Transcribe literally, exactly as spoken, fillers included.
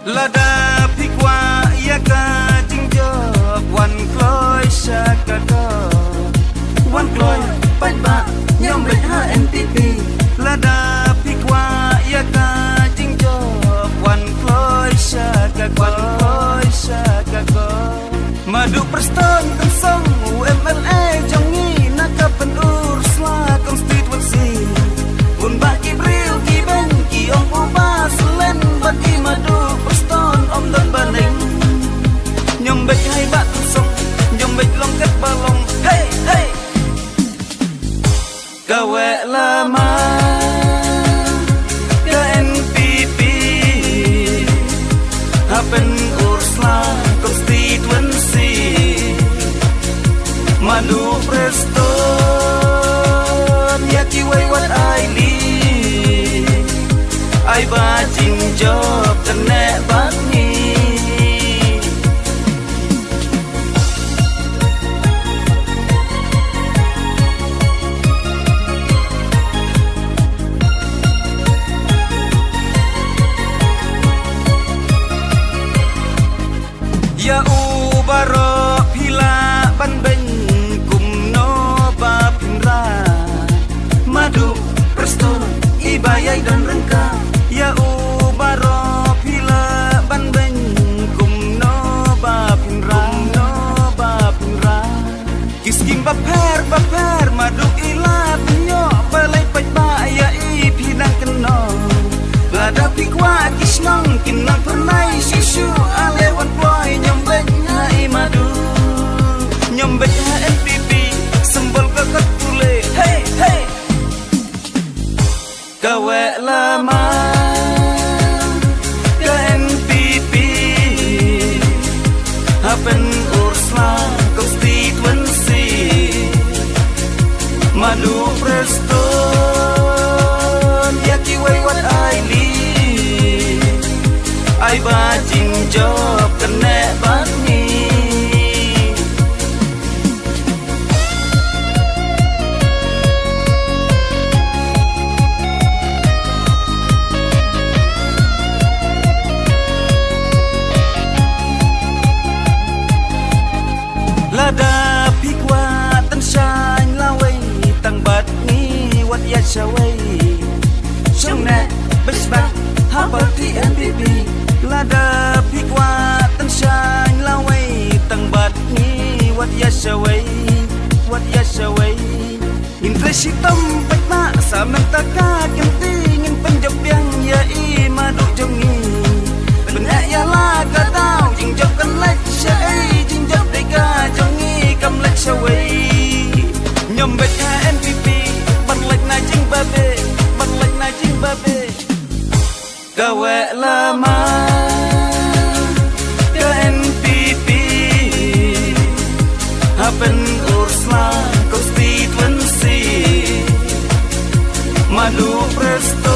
Lada pikwa ya ka jingjo wan kloi shakaka wan kloi pai ba nyom bet ha N P P Lada pikwa ya ka jingjo wan kloi shakaka wan kloi shakaka Madu Prestone Tynsong U M L A jongi naka penur sla konstitusi un ba kibril ki ben ki ong uba selen bagi madu Prestone om dan baning nyom bet hai ba Tynsong nyom bet long ket balong hey hey gawe lama ke N P P happen ursla konstitusi Madu Prestone ya ki way what I need ai ba jing job kene bangi ya ubaro pila ban ben kumno ba pinra Madu Prestone ibayai dan rengka ya ubaro pila ban ben kumno ba pinra no ba pinra kiskim ba per ba per Madu ila pinyo balai pai ba ya i pinang keno Lada pikwa kisnong kinang pernai sisu alewan ploy nyombet hai madu nyombet N P P sembol kakak tule hey hey gawe lama ke N P P happen ursla konstitusi Madu Prestone ya ki way what I need ai ba jing job kene bangi Lada pikwa Tynsong lawai tang bat ni wat ya shawai shomne besbat haparti N P P Lada pikwa Tynsong lawai tang bat ni wat ya shawai wat ya shawai Interest hitam petna samantaka kenti ngin penjob yang ya i madu jongi benak ya la ka tau jing job kan lek shai jing job deka jongi kam lek shawai nyom bet N P P ban lek na jing babe ban lek na jing babe gawe lama ke N P P happen ursla konstitusi Madu Prestone